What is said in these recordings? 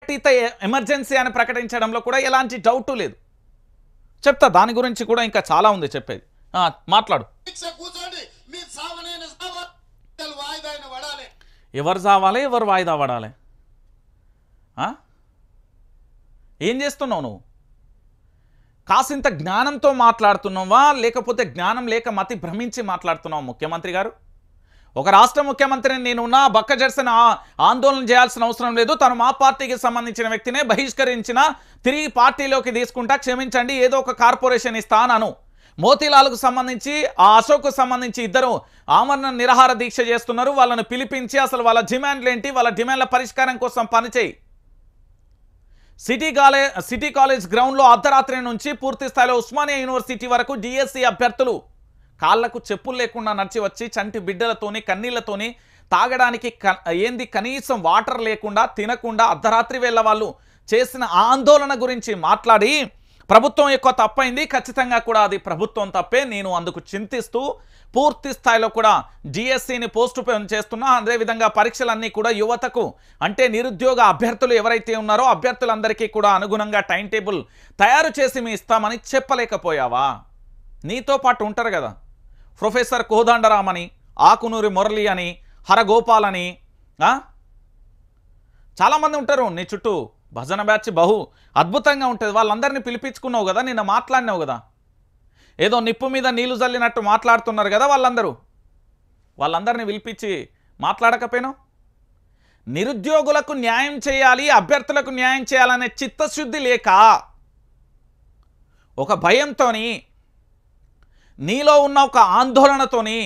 ప్రకటిత emergency అని ప్రకటించడంలో కూడా ఎలాంటి డౌట్ లేదు. చెప్తా దాని గురించి కూడా ఇంకా చాలా ఉంది చెప్పేది. మాట్లాడు. ఎవరు చావాలి, ఎవరు వాయిదా పడాలి? ఏం చేస్తున్నావు నువ్వు? కాసింత జ్ఞానంతో మాట్లాడుతున్నావా లేకపోతే జ్ఞానం లేక మతి భ్రమించి మాట్లాడుతున్నావు? ముఖ్యమంత్రి గారు, ఒక రాష్ట్ర ముఖ్యమంత్రిని నేనున్నా బక్క జర్సన్ ఆందోళన చేయాల్సిన అవసరం లేదు. తను మా పార్టీకి సంబంధించిన వ్యక్తినే బహిష్కరించిన తిరిగి పార్టీలోకి తీసుకుంటా, క్షమించండి ఏదో ఒక కార్పొరేషన్ ఇస్తాను. మోతీలాల్కు సంబంధించి అశోక్కు సంబంధించి ఇద్దరు ఆమరణ నిరాహార దీక్ష చేస్తున్నారు. వాళ్ళను పిలిపించి అసలు వాళ్ళ డిమాండ్లు ఏంటి, వాళ్ళ డిమాండ్ల పరిష్కారం కోసం పనిచేయి. సిటీ కాలేజ్ గ్రౌండ్లో అర్ధరాత్రి నుంచి పూర్తి స్థాయిలో ఉస్మానియా యూనివర్సిటీ వరకు డిఎస్సి అభ్యర్థులు కాళ్లకు చెప్పులు లేకుండా నడిచి వచ్చి చంటి బిడ్డలతోని కన్నీళ్లతోని తాగడానికి కనీసం వాటర్ లేకుండా తినకుండా అర్ధరాత్రి వేళ వాళ్ళు చేసిన ఆందోళన గురించి మాట్లాడి ప్రభుత్వం యొక్క తప్పైంది, ఖచ్చితంగా కూడా అది ప్రభుత్వం తప్పే, నేను అందుకు చింతిస్తూ పూర్తి స్థాయిలో కూడా డిఎస్సిని పోస్ట్ పోన్ చేస్తున్నా. అదేవిధంగా పరీక్షలన్నీ కూడా యువతకు అంటే నిరుద్యోగ అభ్యర్థులు ఎవరైతే ఉన్నారో అభ్యర్థులందరికీ కూడా అనుగుణంగా టైం టేబుల్ తయారు చేసి మీ ఇస్తామని చెప్పలేకపోయావా? నీతో పాటు ఉంటారు కదా ప్రొఫెసర్ కోదండరామ్ అని, ఆకునూరి మురళి అని, హరగోపాల్ అని, చాలామంది ఉంటారు నీ చుట్టూ. భజన బ్యాచ్ బహు అద్భుతంగా ఉంటుంది. వాళ్ళందరినీ పిలిపించుకున్నావు కదా, నిన్న మాట్లాడినావు కదా, ఏదో నిప్పు మీద నీళ్లు జల్లినట్టు మాట్లాడుతున్నారు కదా వాళ్ళందరినీ పిలిపించి మాట్లాడకపోయినావు? నిరుద్యోగులకు న్యాయం చేయాలి, అభ్యర్థులకు న్యాయం చేయాలనే చిత్తశుద్ధి లేక ఒక భయంతోని, నీలో ఉన్న ఒక ఆందోళనతోని,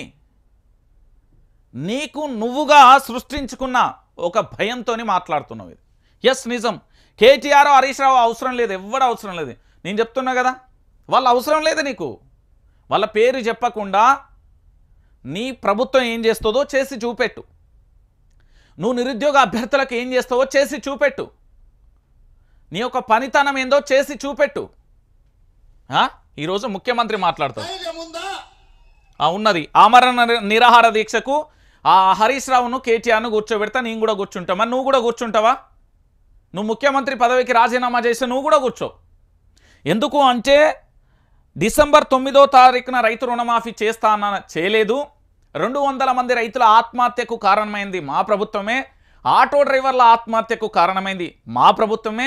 నీకు నువ్వుగా సృష్టించుకున్న ఒక భయంతోని మాట్లాడుతున్నావు. ఇది ఎస్ నిజం. కేటీఆర్ హరీష్ రావు అవసరం లేదు, ఎవడు అవసరం లేదు. నేను చెప్తున్నా కదా, వాళ్ళ అవసరం లేదు నీకు. వాళ్ళ పేరు చెప్పకుండా నీ ప్రభుత్వం ఏం చేస్తుందో చేసి చూపెట్టు. నువ్వు నిరుద్యోగ అభ్యర్థులకు ఏం చేస్తావో చేసి చూపెట్టు. నీ యొక్క పనితనం ఏందో చేసి చూపెట్టు. ఈరోజు ముఖ్యమంత్రి మాట్లాడతాడు. ఉన్నది ఆమరణ నిరాహార దీక్షకు హరీష్ రావును కేటీఆర్ను కూర్చోబెడతా, నేను కూడా కూర్చుంటా. మరి నువ్వు కూడా కూర్చుంటావా? నువ్వు ముఖ్యమంత్రి పదవికి రాజీనామా చేసి నువ్వు కూడా కూర్చో. ఎందుకు అంటే డిసెంబర్ 9వ తారీఖున రైతు రుణమాఫీ చేస్తా అన్న చేయలేదు. 200 మంది రైతుల ఆత్మహత్యకు కారణమైంది మా ప్రభుత్వమే. ఆటో డ్రైవర్ల ఆత్మహత్యకు కారణమైంది మా ప్రభుత్వమే.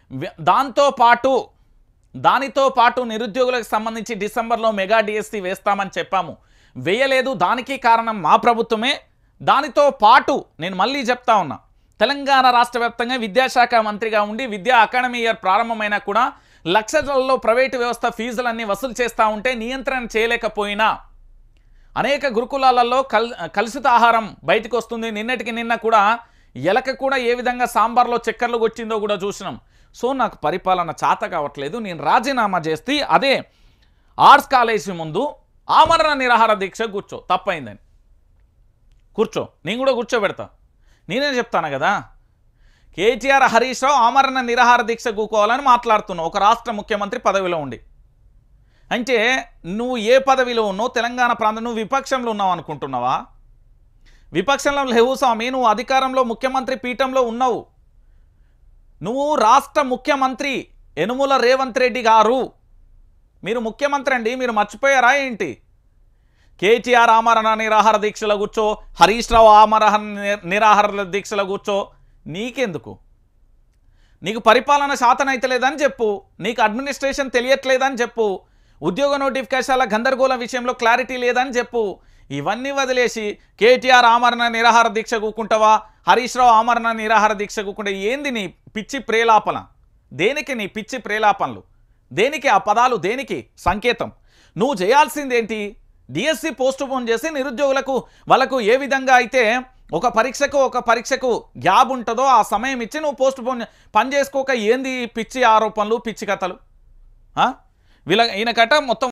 దానితో పాటు నిరుద్యోగులకు సంబంధించి డిసెంబర్లో మెగా డిఎస్సి వేస్తామని చెప్పాము, వేయలేదు. దానికి కారణం మా ప్రభుత్వమే. దానితో పాటు నేను మళ్ళీ చెప్తా ఉన్నా, తెలంగాణ రాష్ట్ర వ్యాప్తంగా విద్యాశాఖ మంత్రిగా ఉండి విద్యా అకాడమీ ఇయర్ ప్రారంభమైనా కూడా లక్షలలో ప్రైవేటు వ్యవస్థ ఫీజులన్నీ వసూలు చేస్తూ ఉంటే నియంత్రణ చేయలేకపోయినా అనేక గురుకులాలలో కలుషిత ఆహారం బయటకు వస్తుంది. నిన్నటికి నిన్న కూడా ఎలక కూడా ఏ విధంగా సాంబార్లో చక్కెరలు వచ్చిందో కూడా చూసినాం. సో నాకు పరిపాలన చేత కావట్లేదు, నేను రాజీనామా చేస్తే అదే ఆర్ట్స్ కాలేజీ ముందు ఆమరణ నిరాహార దీక్ష కూర్చో, తప్పైందని కూర్చో, నేను కూడా కూర్చోబెడతా. నేనే చెప్తాను కదా, కేటీఆర్ హరీష్ రావు ఆమరణ నిరాహార దీక్ష కూకోవాలని మాట్లాడుతున్నావు ఒక రాష్ట్ర ముఖ్యమంత్రి పదవిలో ఉండి. అంటే నువ్వు ఏ పదవిలో ఉన్నావు? తెలంగాణ ప్రాంతం నువ్వు విపక్షంలో ఉన్నావు అనుకుంటున్నావా? విపక్షంలో లేవు స్వామి, నువ్వు అధికారంలో ముఖ్యమంత్రి పీఠంలో ఉన్నావు. నువ్వు రాష్ట్ర ముఖ్యమంత్రి యనుమల రేవంత్ రెడ్డి గారు, మీరు ముఖ్యమంత్రి అండి, మీరు మర్చిపోయారా ఏంటి? కేటీఆర్ ఆమరణ నిరాహార దీక్షలో కూర్చో, హరీష్ రావు ఆమరణ నిరాహార దీక్షలో కూర్చో. నీకెందుకు? నీకు పరిపాలన శాతం అయితే లేదని చెప్పు, నీకు అడ్మినిస్ట్రేషన్ తెలియట్లేదని చెప్పు, ఉద్యోగ నోటిఫికేషన్ల గందరగోళ విషయంలో క్లారిటీ లేదని చెప్పు. ఇవన్నీ వదిలేసి కేటీఆర్ ఆమరణ నిరాహార దీక్ష కూకుంటావా, హరీష్ రావు ఆమరణ నిరాహార దీక్ష కూకుంటే ఏంది నీ పిచ్చి ప్రేలాపన? దేనికి నీ పిచ్చి ప్రేలాపనలు? దేనికి ఆ పదాలు? దేనికి సంకేతం? నువ్వు చేయాల్సింది ఏంటి? డిఎస్సి పోస్ట్ పోన్ చేసి నిరుద్యోగులకు వాళ్ళకు ఏ విధంగా అయితే ఒక పరీక్షకు గ్యాప్ ఉంటుందో ఆ సమయం ఇచ్చి నువ్వు పోస్ట్ పోన్ పని చేసుకోక ఏంది పిచ్చి ఆరోపణలు, పిచ్చి కథలు? ఈయనకట మొత్తం